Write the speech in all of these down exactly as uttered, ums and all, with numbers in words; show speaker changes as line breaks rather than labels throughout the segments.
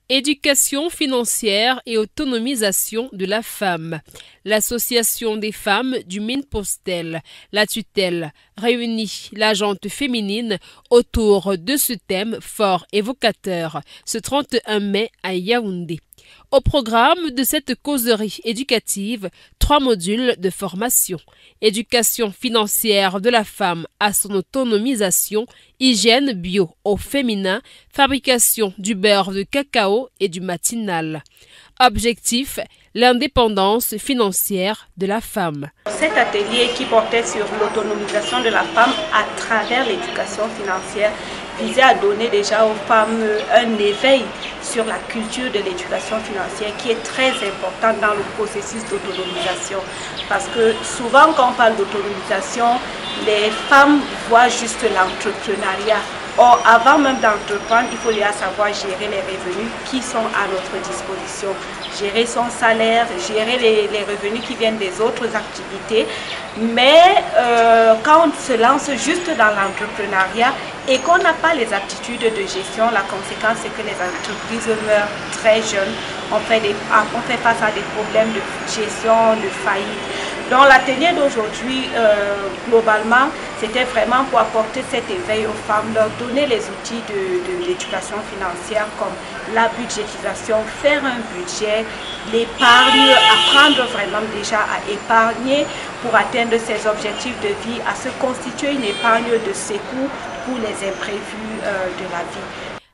Éducation financière et autonomisation de la femme. L'Association des femmes du Mine-Postel, la tutelle, réunit la gente féminine autour de ce thème fort évocateur ce trente et un mai à Yaoundé. Au programme de cette causerie éducative, trois modules de formation. Éducation financière de la femme à son autonomisation, hygiène bio au féminin, fabrication du beurre de cacao et du matinal. Objectif, l'indépendance financière de la femme.
Cet atelier qui portait sur l'autonomisation de la femme à travers l'éducation financière visait à donner déjà aux femmes un éveil sur la culture de l'éducation financière qui est très importante dans le processus d'autonomisation. Parce que souvent quand on parle d'autonomisation, les femmes voient juste l'entrepreneuriat. Or, avant même d'entreprendre, il faut déjà savoir gérer les revenus qui sont à notre disposition. Gérer son salaire, gérer les, les revenus qui viennent des autres activités. Mais euh, quand on se lance juste dans l'entrepreneuriat et qu'on n'a pas les aptitudes de gestion, la conséquence c'est que les entreprises meurent très jeunes. On fait, des, on fait face à des problèmes de gestion, de faillite. Donc l'atelier d'aujourd'hui, euh, globalement, c'était vraiment pour apporter cet éveil aux femmes, leur donner les outils de, de l'éducation financière comme la budgétisation, faire un budget, l'épargne, apprendre vraiment déjà à épargner pour atteindre ses objectifs de vie, à se constituer une épargne de secours pour les imprévus euh, de la vie.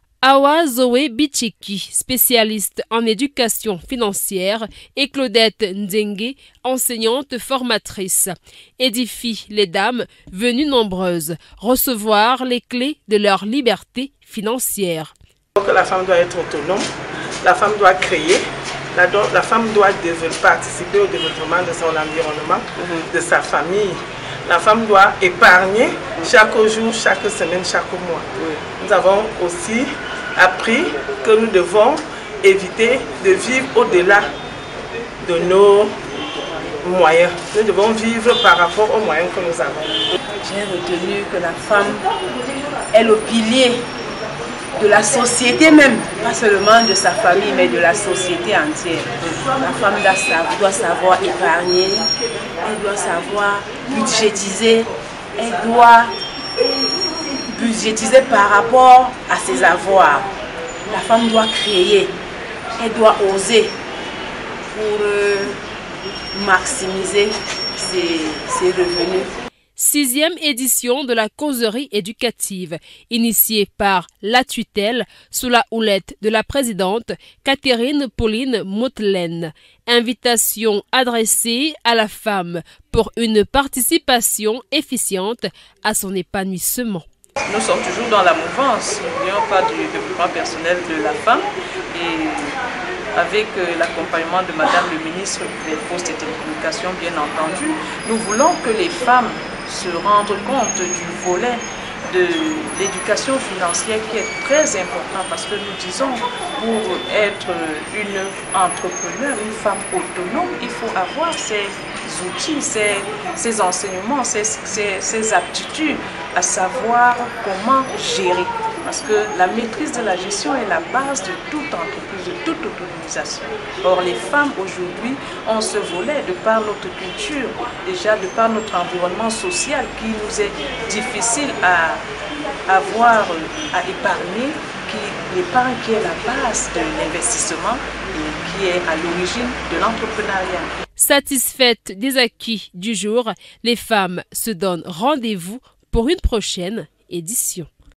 Awa Zoé Bichiki, spécialiste en éducation financière, et Claudette Ndengue, enseignante formatrice, édifient les dames venues nombreuses recevoir les clés de leur liberté financière.
La femme doit être autonome, la femme doit créer, la, do la femme doit participer au développement de son environnement, mm-hmm. de sa famille. La femme doit épargner chaque jour, chaque semaine, chaque mois. Oui. Nous avons aussi appris que nous devons éviter de vivre au-delà de nos moyens. Nous devons vivre par rapport aux moyens que nous avons.
J'ai retenu que la femme est le pilier de la société même, pas seulement de sa famille, mais de la société entière. La femme doit savoir épargner, elle doit savoir budgétiser, elle doit budgétiser par rapport à ses avoirs. La femme doit créer, elle doit oser pour euh, maximiser ses, ses revenus.
Sixième édition de la causerie éducative, initiée par la tutelle sous la houlette de la présidente Catherine Pauline Motelaine. Invitation adressée à la femme pour une participation efficiente à son épanouissement.
Nous sommes toujours dans la mouvance, n'oublions pas du développement personnel de la femme et avec l'accompagnement de Madame le ministre des Postes et Télécommunications, bien entendu, nous voulons que les femmes se rendent compte du volet de l'éducation financière qui est très important parce que nous disons pour être une entrepreneur, une femme autonome, il faut avoir ces outils, ces, ces enseignements, ces, ces, ces aptitudes à savoir comment gérer. Parce que la maîtrise de la gestion est la base de toute entreprise, de toute autonomisation. Or, les femmes aujourd'hui ont ce volet de par notre culture, déjà de par notre environnement social qui nous est difficile à avoir, à épargner, qui l'épargne qui est la base de l'investissement et qui est à l'origine de l'entrepreneuriat.
Satisfaites des acquis du jour, les femmes se donnent rendez-vous pour une prochaine édition.